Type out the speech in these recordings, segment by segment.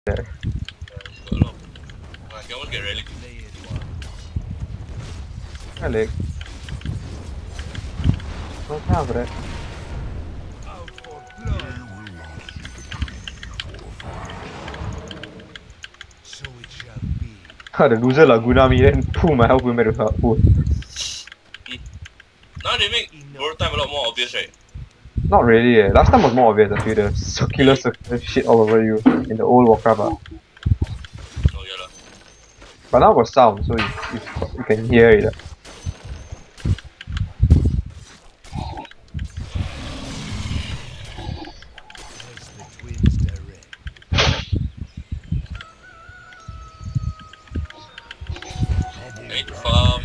there. Got a lot. I can almost get relic. Relic. No time for that. The loser Laguna me then pull my health back to full. Now they make borrow time a lot more obvious, right? Not really last time was more obvious, I feel the circular shit all over you in the old Warcraft. Oh yeah lah. But now got sound, so you can hear it. I need to farm.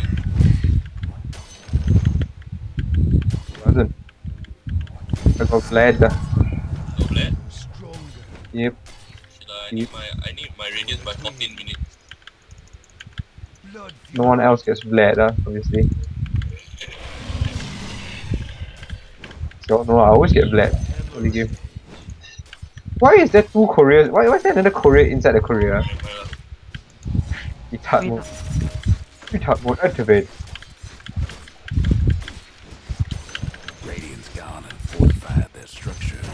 Doesn't. I got glad. No blade. Yep. Shit lah, I need my radiance by 14 minutes. No one else gets bled, obviously. So no, I always get bled. Early game. Why is there two couriers? Why is there another courier inside the courier? Retard mode. Retard mode activate. Radiant's gone and fortified their structures.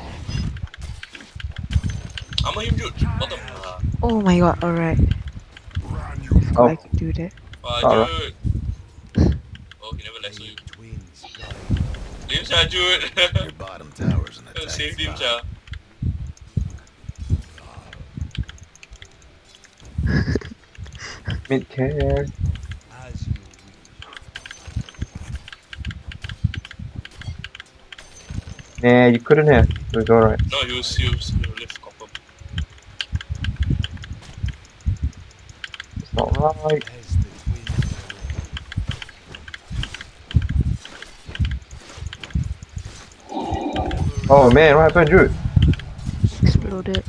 I'm a him dude. Bottom. Oh my god, alright. Oh. I can do that. Dude. Oh, he never lets you. Leave cha, dude. Your bottom tower's in a Save him, tight cha. spot. Mid care. Nah, you couldn't have. It was alright. No, he was left confirm. It's not right. Oh man, what happened, dude? Exploded.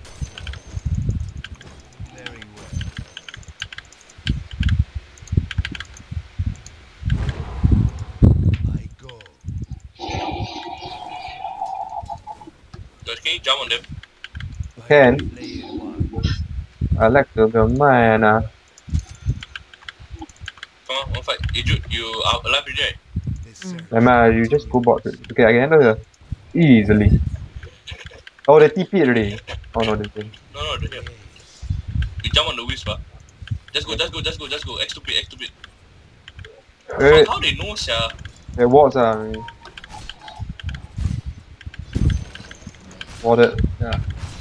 Guys, can you jump on them? Can. I like to be a man. Come on, one fight. Hey, dude, you are alive already, right? Never mind, you just go bot. Okay, I can handle her. Easily. Oh, they TP already. Oh no, they didn't. No, they're here. You jump on the wisp, ah. Just go. X stupid. Wait, How they know, sia? they wards warded. Yeah.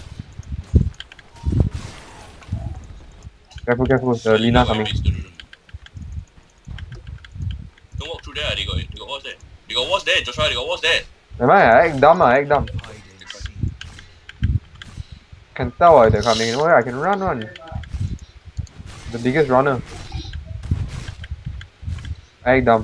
Careful, the Lina coming. Don't walk through there, they got walls there. They got walls there, Joshua, they got walls there. Never mind, act dumb. Can tell they're coming. You know what? I can run. The biggest runner. Act dumb.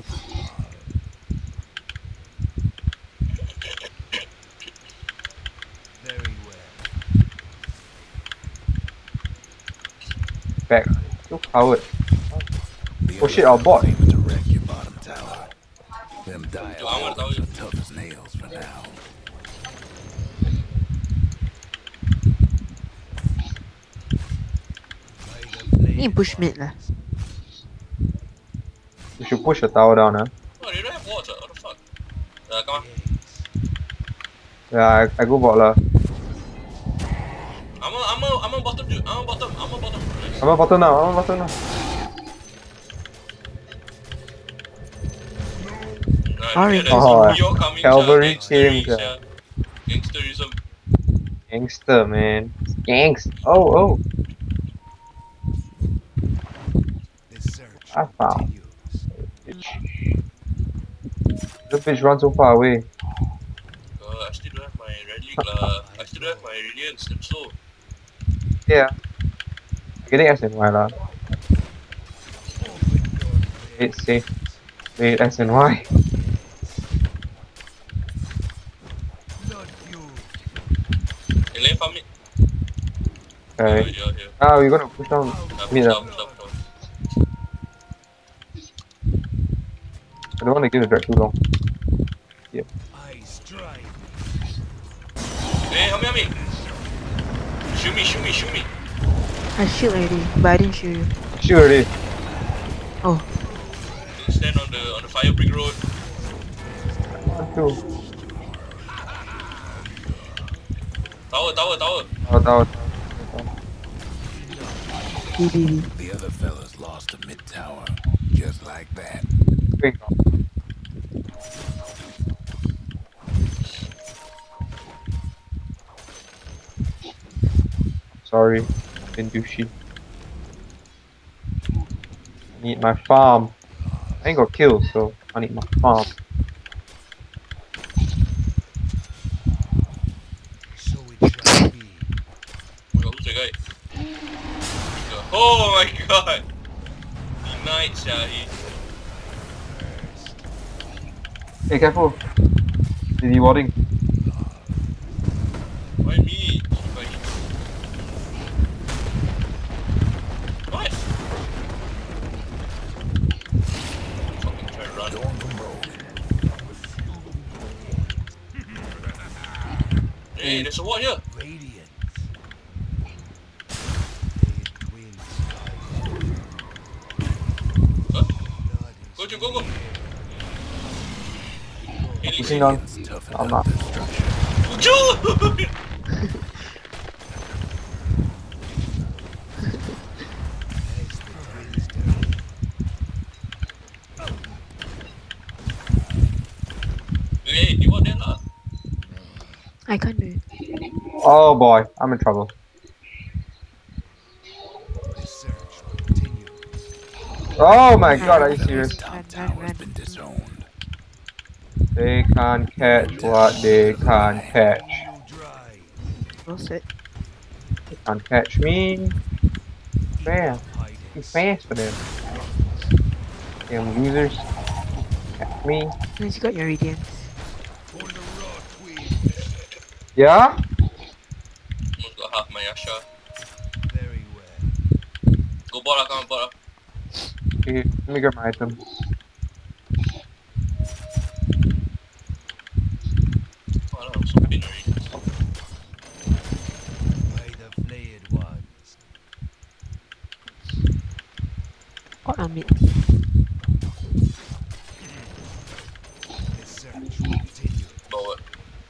Back. Look coward. Oh shit, our bot. To wreck your bottom tower. Them dialogues are tough as nails for now. Need push mid lah. You should push the tower down, Oh, they don't have walls, what the fuck? Come on. Yeah, I go bot lah. I'm on bottom, dude. I'm on bottom. I'm on bottom now. Orange. Oh, You're coming, Calvary gangstery, came, sia. Gangsterism. Gangster, man. Oh. I found. The bitch runs so far away. I still don't have my relic lah. I still don't have my radiance. I'm slow. Yeah. Getting SNY lah. It's safe. Wait, SNY. Hey, lane farm it. Okay. Here. We're gonna push down mid. Stop. I don't want to give the drag too long. Hey, help me. Shoot me, shoot me, shoot me. I shoot already, but I didn't shoot you. Shoot already. Oh, Stand on the fire brick road. Two. Tower, tower, tower. Out. DDD. The other fellas lost a mid tower. Just like that. Quick. Sorry, didn't do shit. I need my farm. I ain't got kills, so I need my farm. So it shall be. Oh my god, who's the guy? Oh my god! Nice, Shahi. Hey, careful. Is he warding? Why me? What? Fucking try to run. Going from rogue. Hey, there's a ward here. Radiant. Huh? Go, Ju, go, go. Hey, Pushing on. Tough I'm enough not. destruction. Ju! Hey, you want that lah? I can't do it. Oh boy, I'm in trouble. The search will continue. Oh my god, are you serious? Top tower has been disowned. They can't catch what they can't catch. Dry. Well said. They can't catch me. Man, too fast for them. Damn losers. Catch me. Nice, you got your radiance. For the raw twig. Yeah? Almost got half my Yasha. Very well. Go bot lah, come on, bot lah. Okay, let me grab my item. Oh, I'm so pain already. By the flayed ones. What a mid. The search will continue. But what?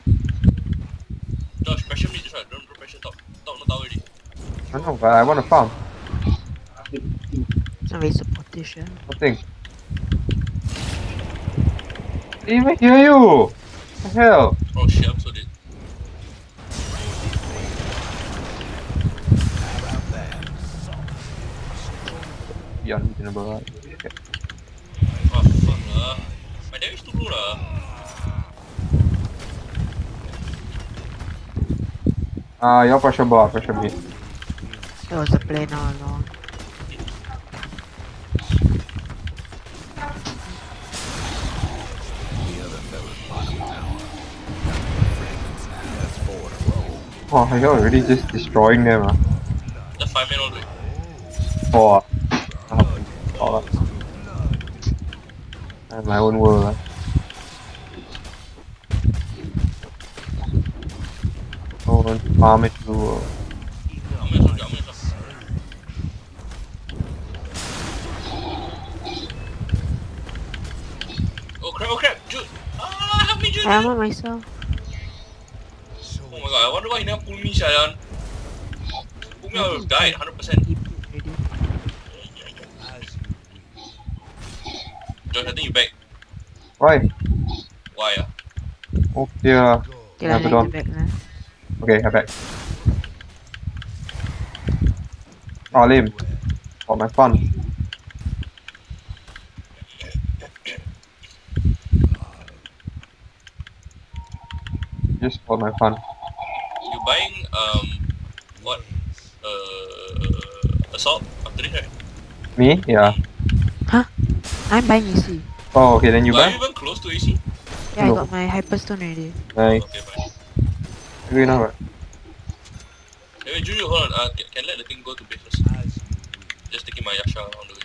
Josh, pressure me, just right. Don't pressure top. Top, no tower already. I know, but I want to farm. It's not very supportive, yeah. What thing? Didn't even hear you! What the hell? Oh shit, I'm so dead. Be unreasonable, right? Okay. Oh fuck lah. My damage too low lah. Y'all pressure ball, pressure B. That was the plan all along. The other fella's bottom tower. Fragments now. That's 4 in a row. Oh, you're already just destroying them, huh? Just 5 men all the way. Oh, oh. I have my own world, huh? Oh, and farm it to I'm gonna soldier, I'm gonna soldier. Oh crap, Jude! Ah, help me, Jude! I am myself. Oh my god, I wonder why he never pull me, Shayan. Pull me, I would have died 100%. He put already. Josh, I think you back. Why? Why ah? Oh dear. Okay, Have I it on. back now. Okay, I'm back. Oh, lame. For my fun. Just for my fun. You buying what? Assault after this, right? Me? Yeah. I'm buying AC. Oh, okay, then you Are buy? you even close to AC? Yeah, No. I got my hyperstone already. Nice. Okay, fine. Maybe now, right? Hey, Juju, hold on. Can let the thing go to base first. Just taking my Yasha on the way.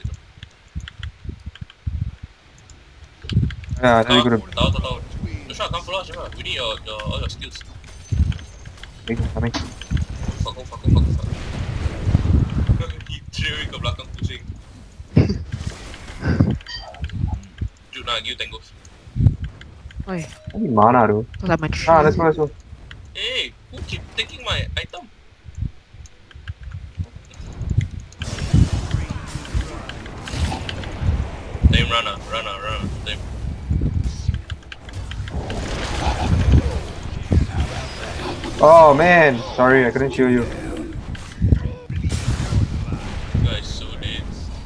Yeah, then you go to Tower. Joshua, come follow us, Joshua. We need all your skills. coming. Fuck. Dia ke belakang pusing. Jom nak give tango. Oi, Ini mana tu? tu sama tree. Ah, let's go. Hey, who keep taking my item? Time Rana. Time. Oh man, sorry, I couldn't show you. Guys, so dead.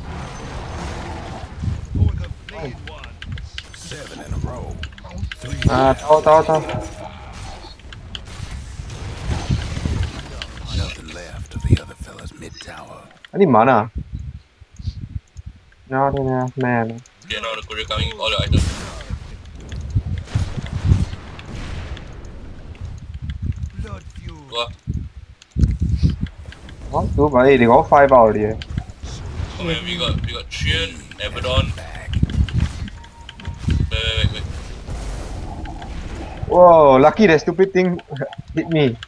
7 in a row. 3 Ah, tahu. Nothing left of the other fella's mid tower. Ini mana? No, man. Okay, now the courier coming with all your items. Wah, What? Two, but they got 5 already. oh man, we got Trian, Abaddon. Wait. Whoa, lucky that stupid thing hit me.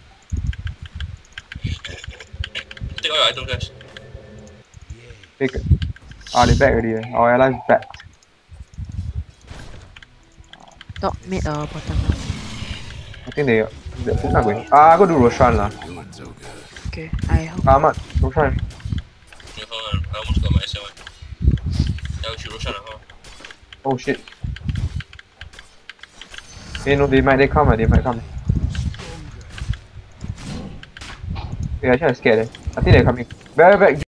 Take all your items, guys. Take it. Ah, they back already. Our allies back. Top, mid or bottom. I think they're not going. Ah, go do Roshan lah. Doing so good. Okay, I hope. Ahmad, Roshan. Yeah, hold on, I almost got my SMI. Yeah, we should Roshan, huh? Oh shit. Hey, no, they might come. Yeah, actually I'm scared. I think they're coming. Back.